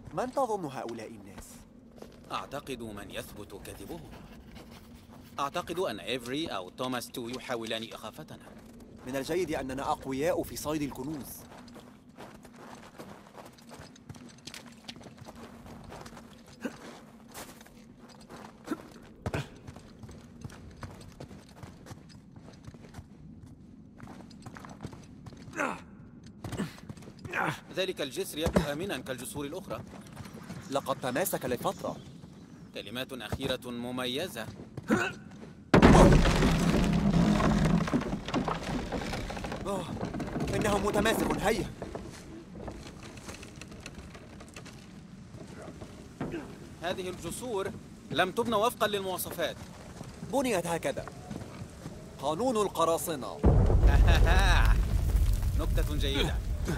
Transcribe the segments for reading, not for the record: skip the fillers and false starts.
من تظن هؤلاء الناس؟ أعتقد من يثبت كذبهم. أعتقد أن إيفري أو توماس تو يحاولان إخافتنا. من الجيد أننا أقوياء في صيد الكنوز. ذلك الجسر يبدو آمناً كالجسور الأخرى. لقد تماسك لفترة. كلمات أخيرة مميزة. إنه متماسك. هيا. هذه الجسور لم تبنى وفقاً للمواصفات. بنيت هكذا. قانون القراصنة. نكتة جيدة.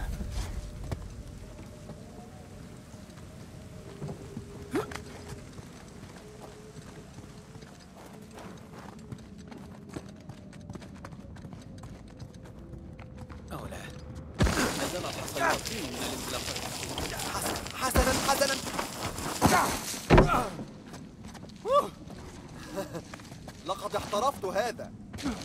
أو لا، ما زال الحصيات من الانزلاقات. حسناً. لقد احترفت هذا.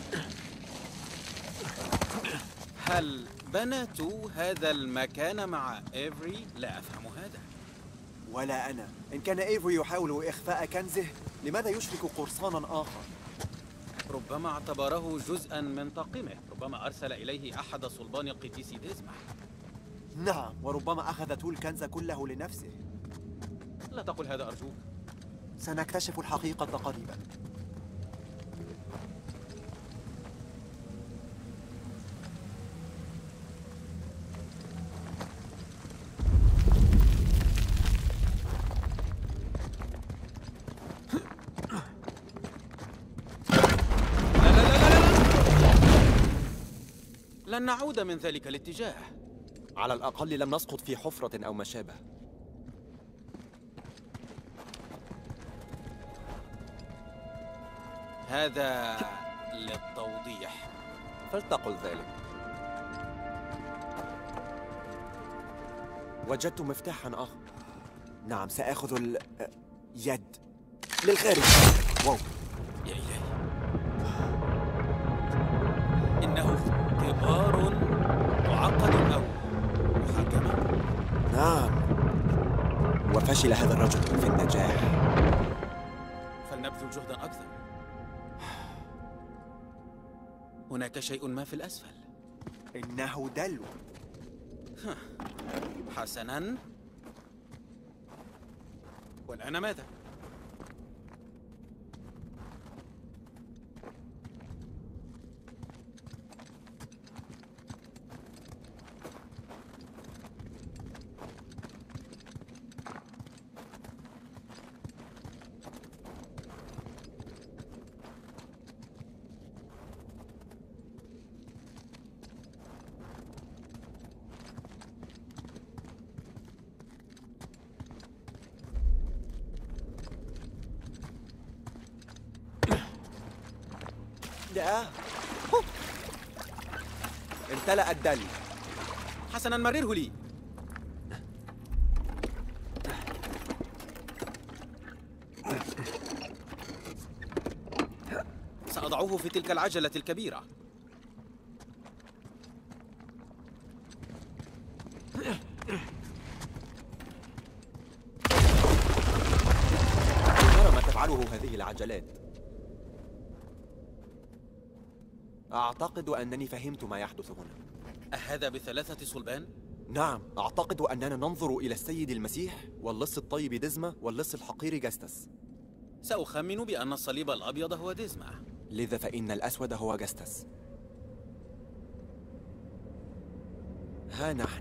هل بنتوا هذا المكان مع إيفري؟ لا أفهم هذا. ولا أنا. إن كان إيفري يحاول إخفاء كنزه، لماذا يشرك قرصاناً آخر؟ ربما اعتبره جزءاً من طاقمه. ربما أرسل إليه أحد صلبان القديس ديزما. نعم، وربما أخذ تو الكنز كله لنفسه. لا تقل هذا أرجوك. سنكتشف الحقيقة قريباً. لن نعود من ذلك الاتجاه. على الأقل لم نسقط في حفرة أو ما شابه. هذا للتوضيح. فلتقل ذلك. وجدت مفتاحاً آخر. نعم، سآخذ اليد للخارج. واو. يا إلهي، إنه اختبار معقد أو محاكمة. نعم، وفشل هذا الرجل في النجاح. فلنبذل جهداً أكثر. هناك شيء ما في الأسفل. إنه دلو. حسناً، والآن ماذا؟ لا. امتلأ الدلو. حسناً، مرره لي. سأضعه في تلك العجلة الكبيرة. ترى ما تفعله هذه العجلات. أعتقد أنني فهمت ما يحدث هنا. أهذا بثلاثة صلبان؟ نعم، أعتقد أننا ننظر إلى السيد المسيح واللص الطيب ديزما واللص الحقير جاستس. سأخمن بأن الصليب الأبيض هو ديزما. لذا فإن الأسود هو جاستس. ها نحن.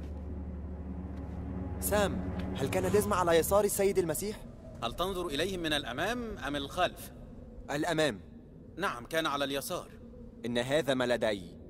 سام، هل كان ديزما على يسار السيد المسيح؟ هل تنظر إليهم من الأمام أم الخلف؟ الأمام. نعم، كان على اليسار. إن هذا ما لدي.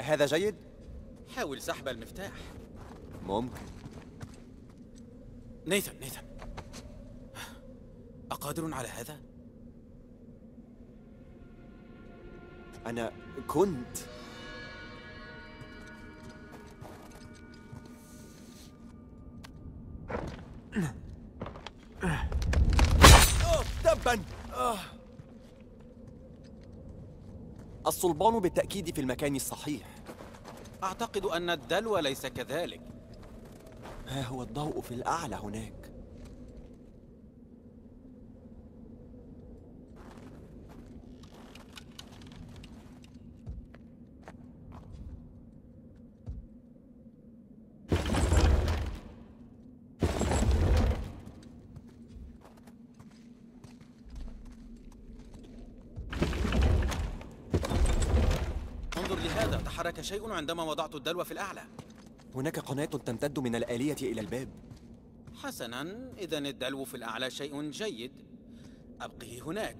هذا جيد؟ حاول سحب المفتاح. ممكن. نيثان، أقادر على هذا؟ أنا كنت تبا. الصلبان بالتأكيد في المكان الصحيح. أعتقد أن الدلو ليس كذلك. ها هو الضوء في الأعلى هناك. انظر لهذا، تحرك شيء عندما وضعت الدلو في الأعلى. هناك قناة تمتد من الآلية إلى الباب. حسناً، إذن الدلو في الأعلى شيء جيد. أبقه هناك.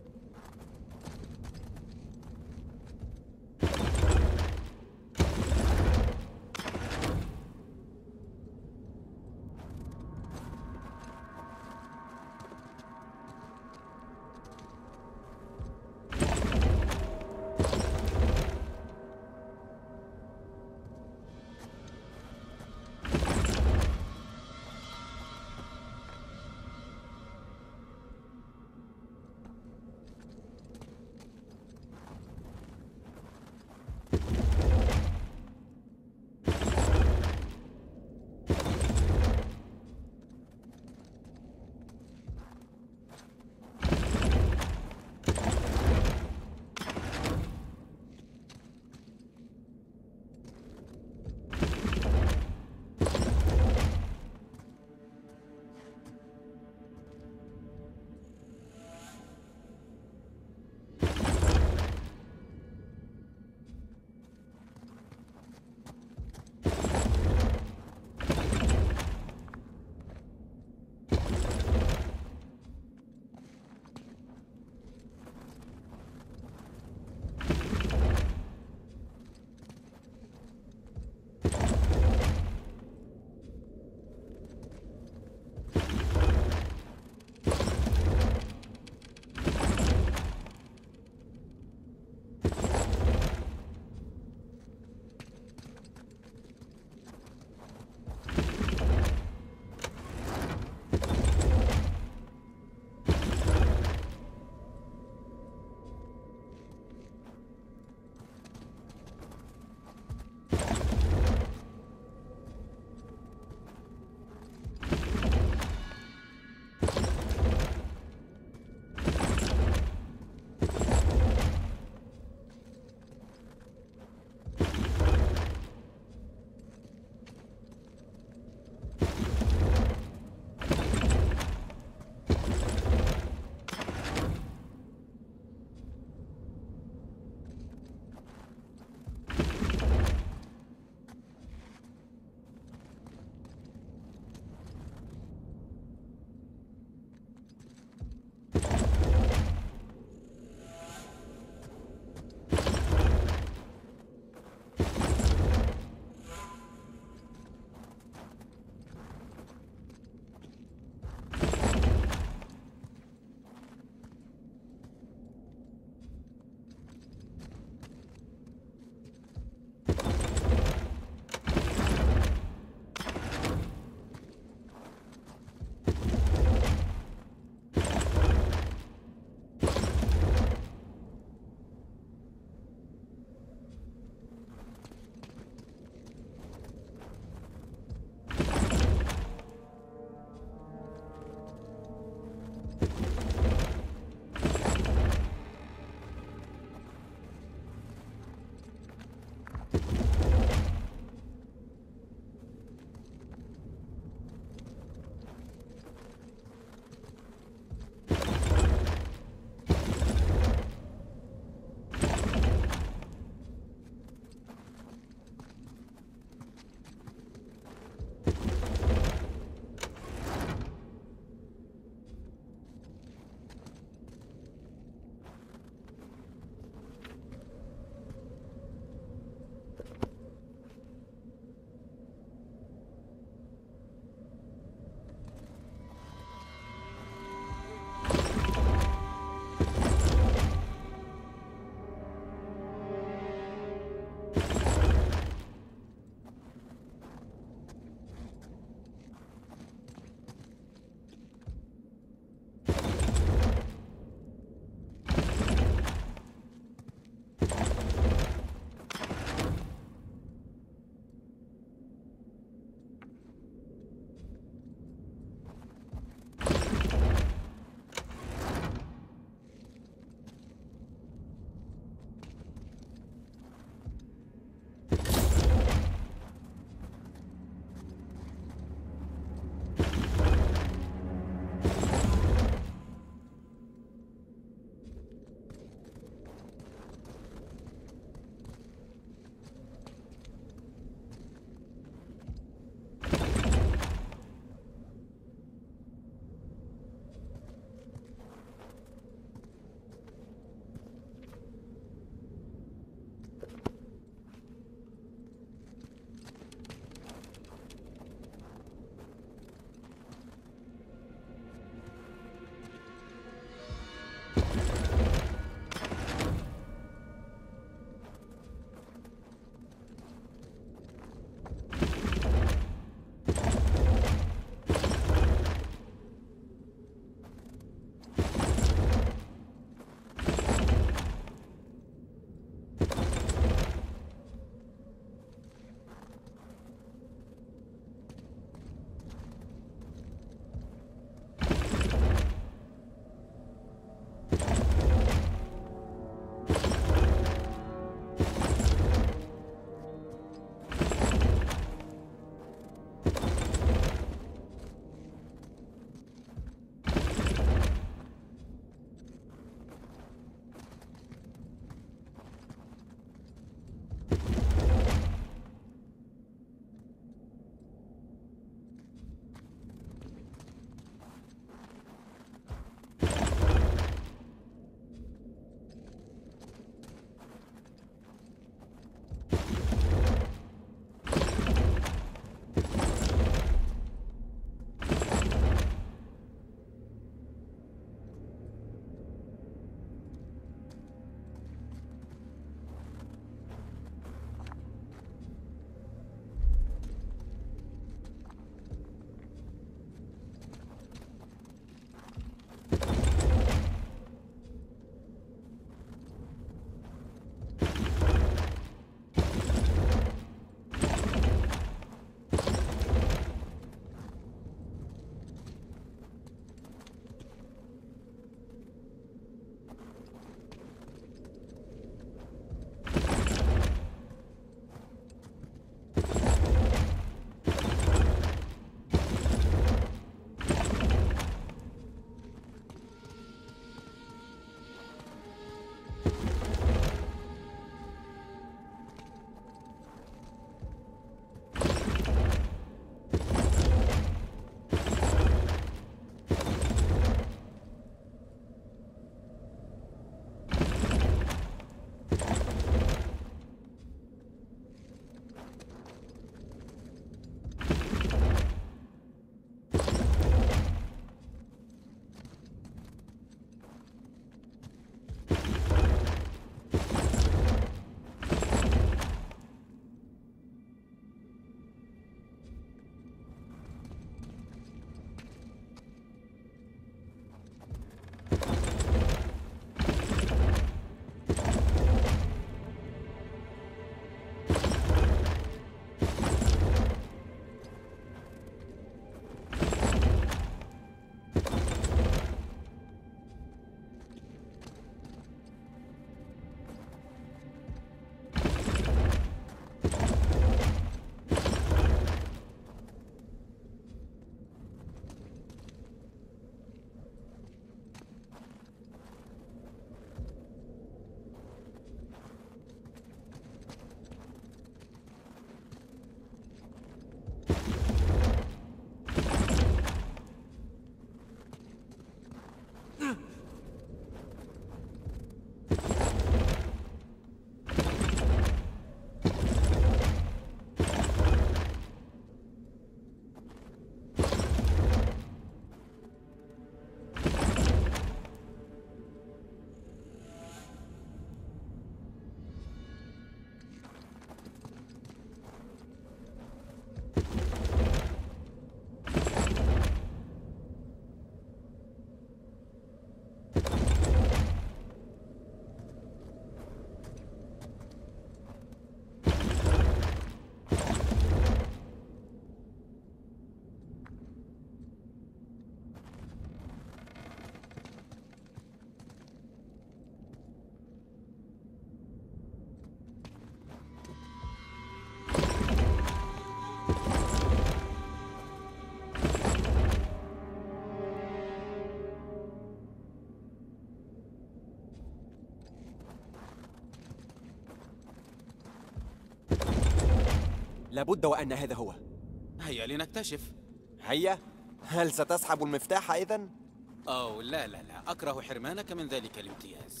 لابد وأن هذا هو. هيا لنكتشف. هيا. هل ستسحب المفتاح إذن؟ أو لا لا لا، أكره حرمانك من ذلك الامتياز.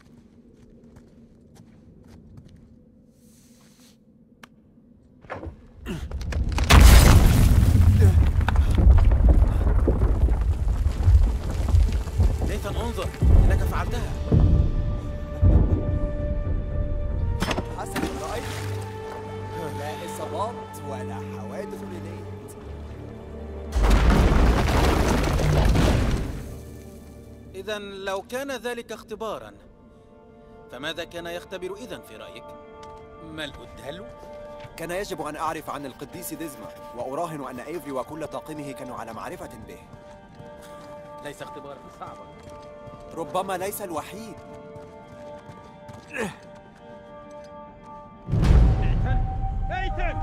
نيثان انظر، إنك فعلتها. حسن رأيت. لا إصابات ولا حوادث لنيت. إذا لو كان ذلك اختبارا، فماذا كان يختبر إذن في رأيك؟ ملء الدلو؟ كان يجب أن أعرف عن القديس ديزما، وأراهن أن إيفري وكل طاقمه كانوا على معرفة به. ليس اختبارا صعبا. ربما ليس الوحيد. نيثان!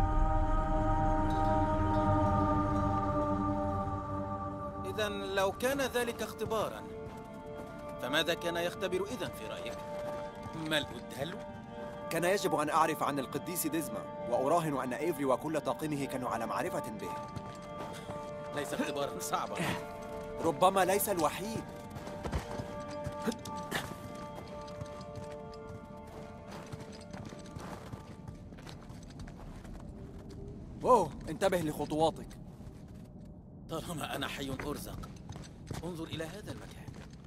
إذا لو كان ذلك اختبارا، فماذا كان يختبر إذن في رأيك؟ ملء الدلو؟ كان يجب أن أعرف عن القديس ديزما، وأراهن أن إيفري وكل طاقمه كانوا على معرفة به. ليس اختبارا صعبا. ربما ليس الوحيد. أوه، انتبه لخطواتك. طالما أنا حي أرزق، انظر إلى هذا المكان.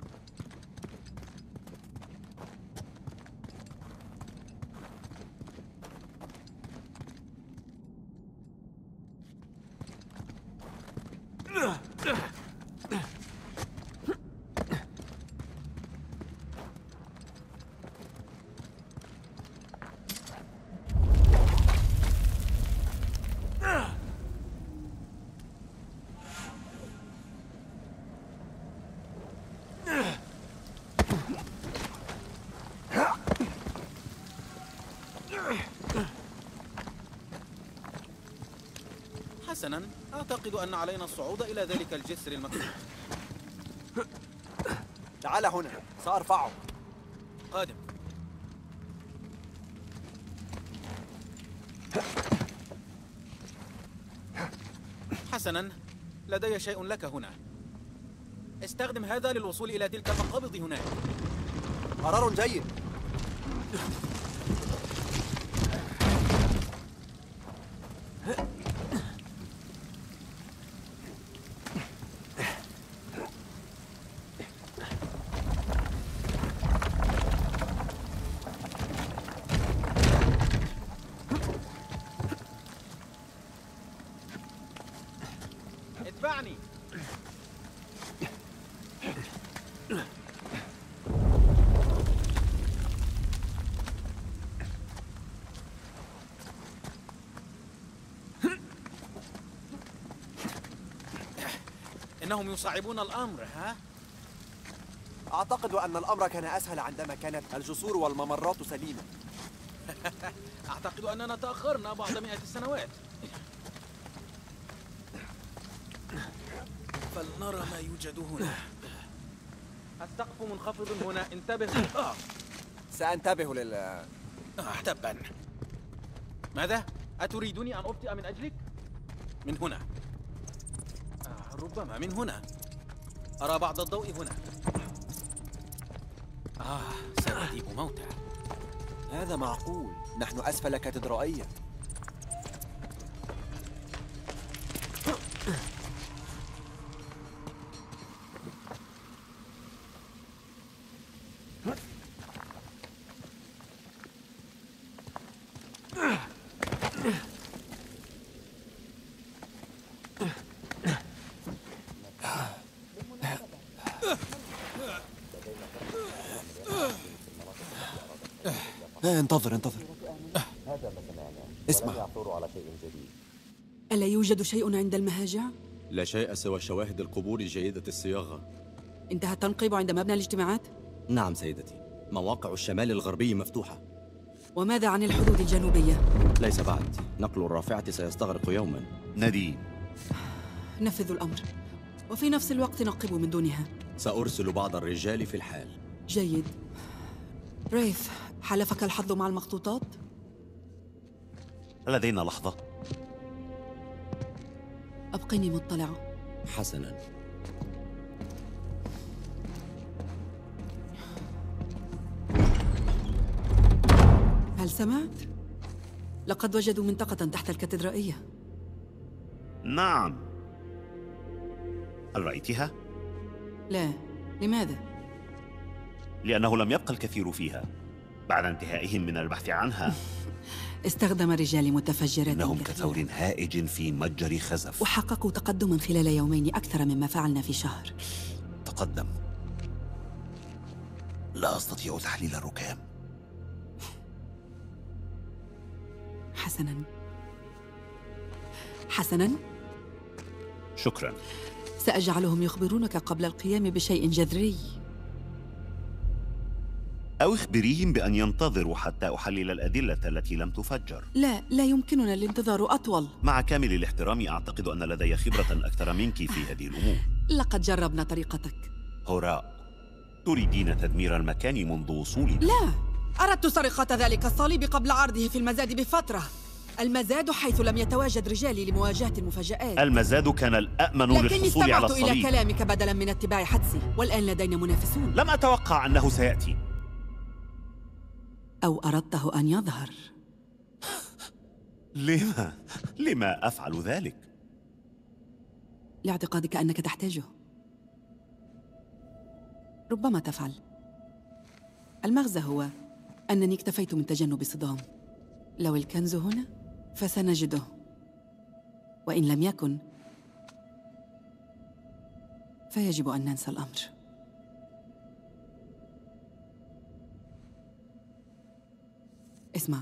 حسناً، أعتقد أن علينا الصعود إلى ذلك الجسر المكتوب. تعال هنا، سأرفعك. قادم. حسناً، لدي شيء لك هنا. استخدم هذا للوصول إلى تلك المقابض هناك. قرار جيد. اتبعني. إنهم يصعبون الأمر، ها؟ أعتقد أن الأمر كان أسهل عندما كانت الجسور والممرات سليمة. أعتقد أننا تأخرنا بعض 100 السنوات. فلنرى ما يوجد هنا. السقف منخفض هنا، انتبه. سأنتبه تبا. ماذا؟ أتريدني أن أبطئ من أجلك؟ من هنا. ربما من هنا. أرى بعض الضوء هنا. سأجيب موتى. هذا معقول. نحن أسفل كاتدرائية. انتظر. اسمع. ألا يوجد شيء عند المهاجع؟ لا شيء سوى شواهد القبور جيدة الصياغة. انتهى التنقيب عند مبنى الاجتماعات؟ نعم سيدتي، مواقع الشمال الغربي مفتوحة. وماذا عن الحدود الجنوبية؟ ليس بعد، نقل الرافعة سيستغرق يوما. نديم، نفذوا الأمر، وفي نفس الوقت نقبوا من دونها. سأرسل بعض الرجال في الحال. جيد. ريث، حلفك الحظ مع المخطوطات؟ لدينا لحظة. أبقني مطلعة. حسناً. هل سمعت؟ لقد وجدوا منطقة تحت الكاتدرائية. نعم. هل رأيتها؟ لا، لماذا؟ لأنه لم يبقى الكثير فيها بعد انتهائهم من البحث عنها. استخدم رجال متفجرات إنهم كثيرة. كثور هائج في متجر خزف. وحققوا تقدما خلال يومين أكثر مما فعلنا في شهر. تقدم. لا أستطيع تحليل الركام. حسناً. حسناً. شكراً. سأجعلهم يخبرونك قبل القيام بشيء جذري. أو اخبريهم بأن ينتظروا حتى أحلل الأدلة التي لم تفجر. لا يمكننا الانتظار أطول. مع كامل الاحترام، أعتقد أن لدي خبرة أكثر منك في هذه الأمور. لقد جربنا طريقتك. هوراء، تريدين تدمير المكان منذ وصولنا؟ لا، أردت سرقة ذلك الصليب قبل عرضه في المزاد بفترة. المزاد حيث لم يتواجد رجالي لمواجهة المفاجآت. المزاد كان الأأمن للحصول على الصليب. لكني استمعت إلى كلامك بدلاً من اتباع حدسي، والآن لدينا منافسون. لم أتوقع أنه سيأتي. أو أردته أن يظهر. لما أفعل ذلك؟ لاعتقادك أنك تحتاجه. ربما تفعل. المغزى هو أنني اكتفيت من تجنب صدام. لو الكنز هنا فسنجده، وإن لم يكن فيجب أن ننسى الأمر. اسمع،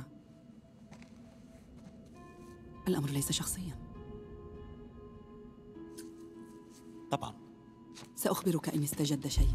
الأمر ليس شخصياً. طبعاً. سأخبرك إن استجد شيء.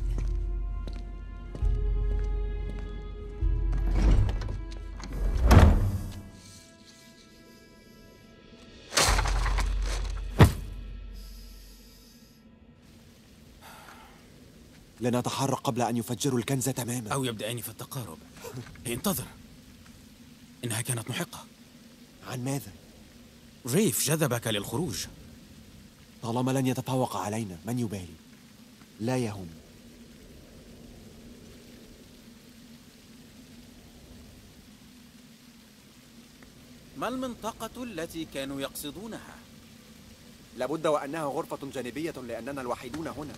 لنتحرك قبل أن يفجروا الكنز تماماً. أو يبدأان في التقارب. انتظر، إنها كانت محقة. عن ماذا؟ ريف جذبك للخروج. طالما لن يتفوق علينا من يبالي؟ لا يهم. ما المنطقة التي كانوا يقصدونها؟ لابد وأنها غرفة جانبية لأننا الوحيدون هنا.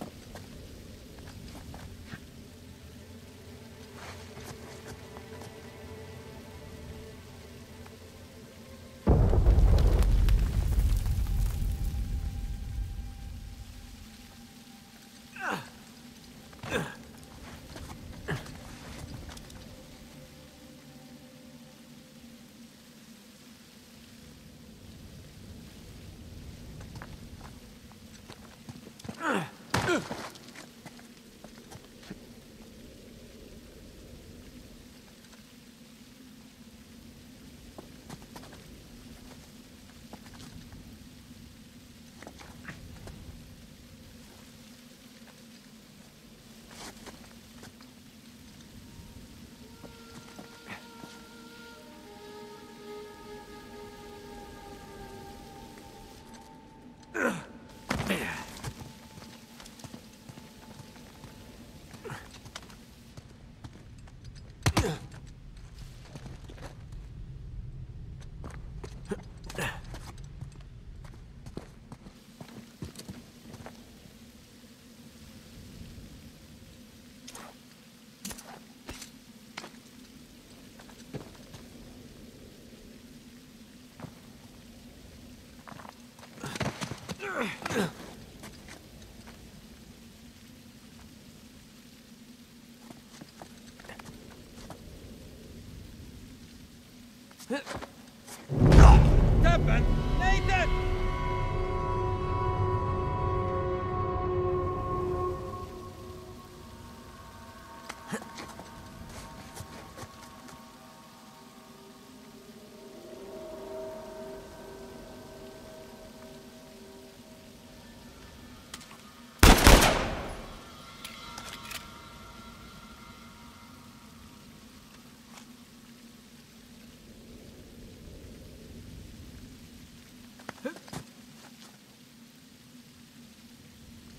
تبا نيثن.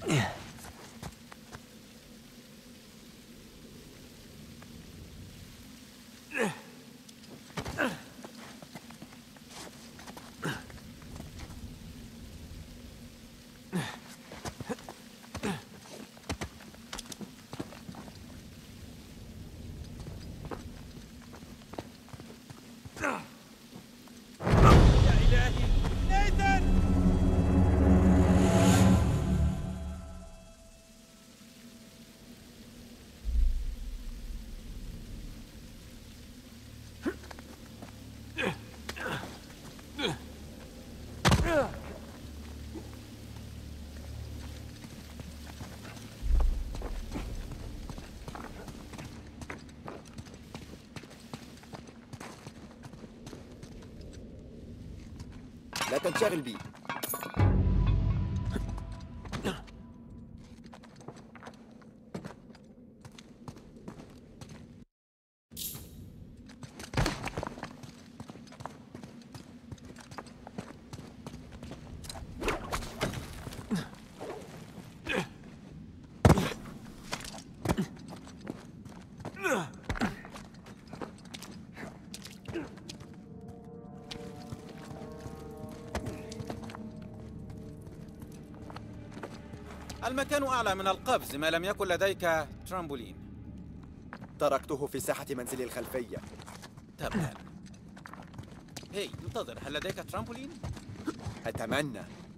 يا إلهي نيثن. لا تنشغل بي. المكان أعلى من القفز ما لم يكن لديك ترامبولين. تركته في ساحة منزلي الخلفية. تمام. هي انتظر، هل لديك ترامبولين؟ أتمنى.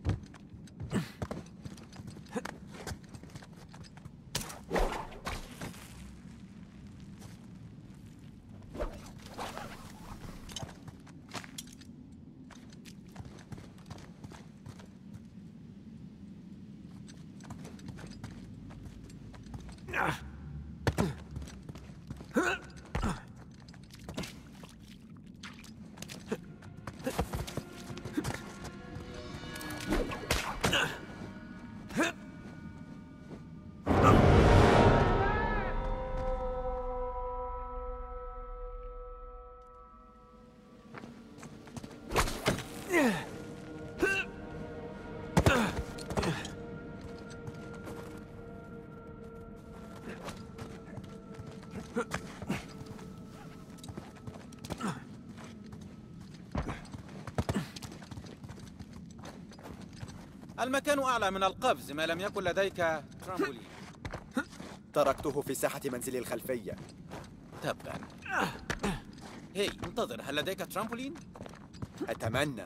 المكان أعلى من القفز ما لم يكن لديك ترامبولين. تركته في ساحة منزلي الخلفية. تبا. هي انتظر، هل لديك ترامبولين؟ أتمنى.